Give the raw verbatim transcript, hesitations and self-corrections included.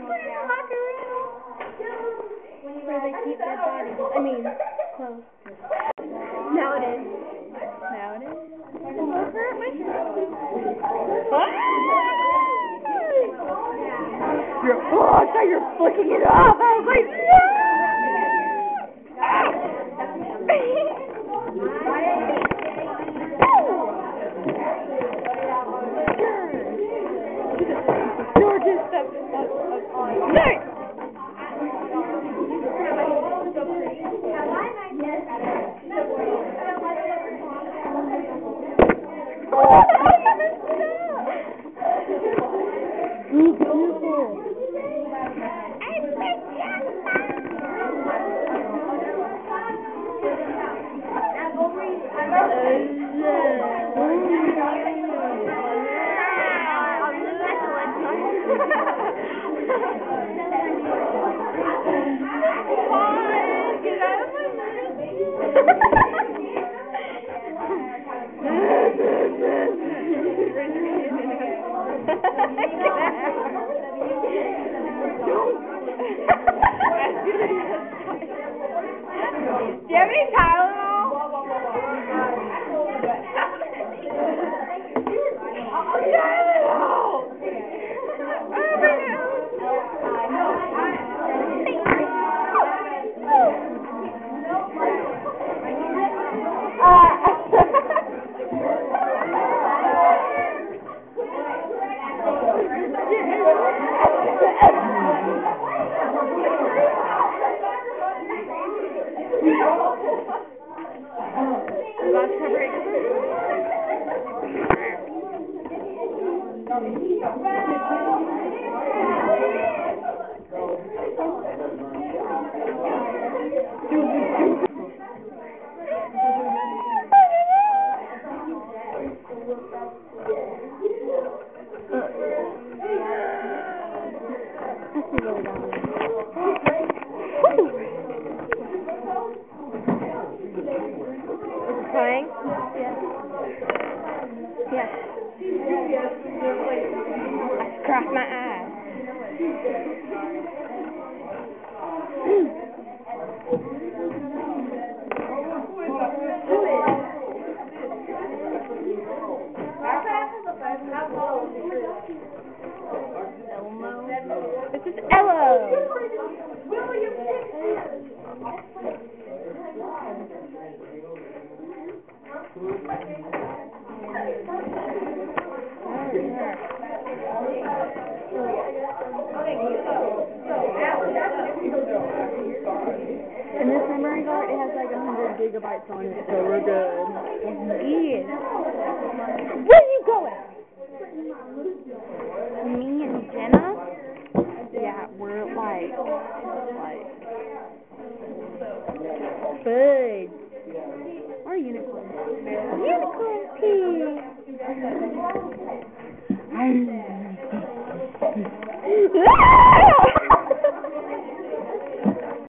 Where they keep their bodies. I mean, clothes. Now it is. Now it is. You're, oh, I thought you were flicking it off. I was like, no! You're just a... No! Do you have any Tylenol? Tylenol! Playing? Yes. Yes. I crossed my eyes. Elmo. This is Ello. And this memory card, it has like a hundred gigabytes on it, so we're good. Yes. Where are you going? Me and Jenna? Yeah, we're like, like, bud. Or unicorn. Unicorn pee.